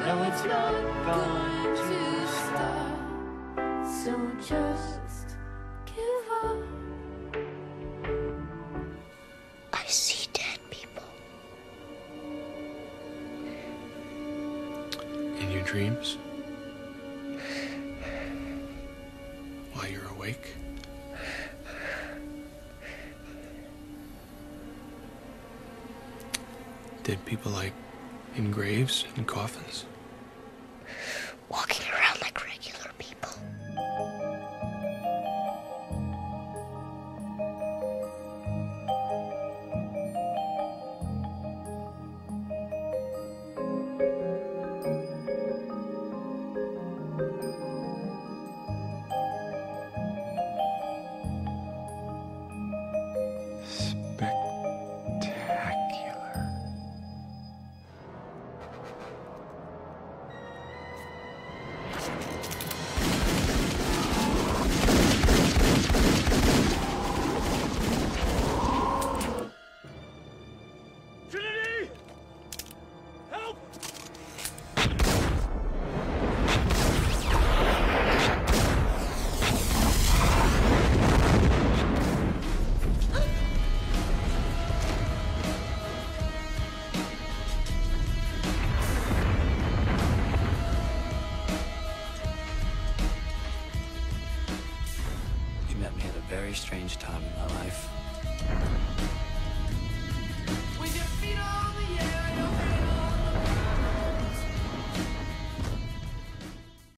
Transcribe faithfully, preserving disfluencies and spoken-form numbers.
No, it's not going to stop. So just give up. I see dead people. In your dreams? While you're awake? Dead people like in graves and coffins? Walking around like regular people. Very strange time in my life.